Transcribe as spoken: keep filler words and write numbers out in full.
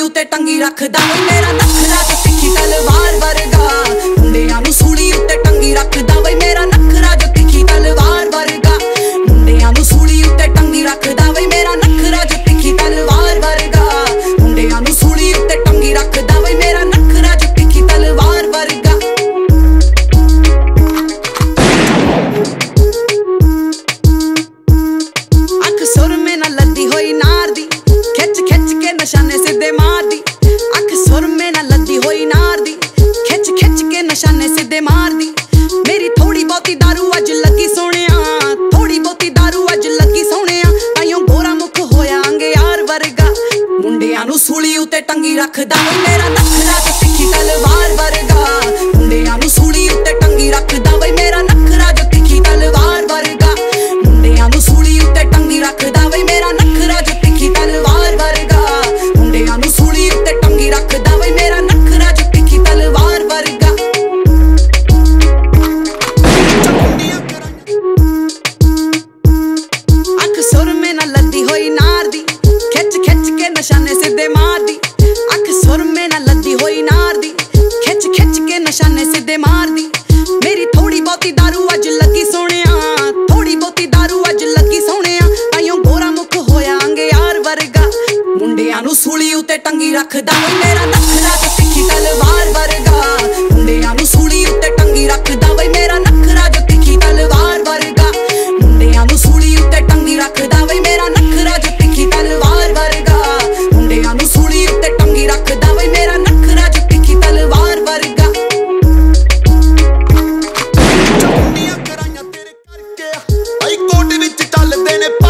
उत्ते टंगी रखदा वे मेरा नखरा जो तिखी तलवार वर्गा मुंडियां नूं सूली उत्ते टंगी रखदा वे मेरा नखरा जो तिखी तलवार वर्गा मुंडियां नूं सूली उत्ते टंगी रखदा वे मेरा नखरा जो तिखी तलवार वर्गा मुंडियां नूं सूली उत्ते टंगी रखदा वे मेरा नखरा जो तिखी तलवार वर्गा अख सुर में ना लद्दी होई नार दी खिच खिच के निशाने सीधे मार दी अख सुर में ना लद्दी होई नार दी खिच खिच के निशाने सीधे मार दी मेरी थोड़ी बहुती दारू अज लगी सोहणिया थोड़ी बहुती दारू अज लगी सोहणिया ताइयों गोरा मुख होया अंगे यार वर्गा मुंडियां नूं सूली उत्ते टंगी रखदा वे मेरा नखरा जो तिखी तलवार वर्गा मुंडियां नूं सूली उत्ते टंगी रखदा वे मेरा नखरा जो तिखी तलवार वर्गा मुंडियां नूं सूली उत्ते टंगी रखदा वे मेरा नखरा जो तिखी तलवार वर्गा मुंडियां नूं सूली उत्ते टंगी रखदा वे मेरा नखरा जो तिखी तलवार वर्गा अख सुर में ना लद्दी होई नार दी खिच खिच के निशाने सीधे मार दी अख सुर में ना लद्दी होई नार दी खिच खिच के निशाने सीधे मार दी मेरी थोड़ी बहुती दारू अज लगी सोहणिया थोड़ी बहुती दारू अज लगी सोहणिया ताइयों गोरा मुख होया अंगे यार वर्गा मुंडियां नूं सूली उत्ते टंगी रखदा वे मेरा नखरा जो तिखी तलवार वर्गा मुंडियां नूं सूली उत्ते टंगी रखदा वे मेरा नखरा जो तिखी तलवार वर्गा मुंडियां नूं सूली उत्ते टंगी रखदा वे मेरा नखरा जो तिखी तलवार वर्गा मुंडियां नूं सूली उत्ते टंगी रखदा वे मेरा नखरा जो तिखी तलवार वर्गा कराइयां तेरे करके हाई कोर्ट विच चलदे ने।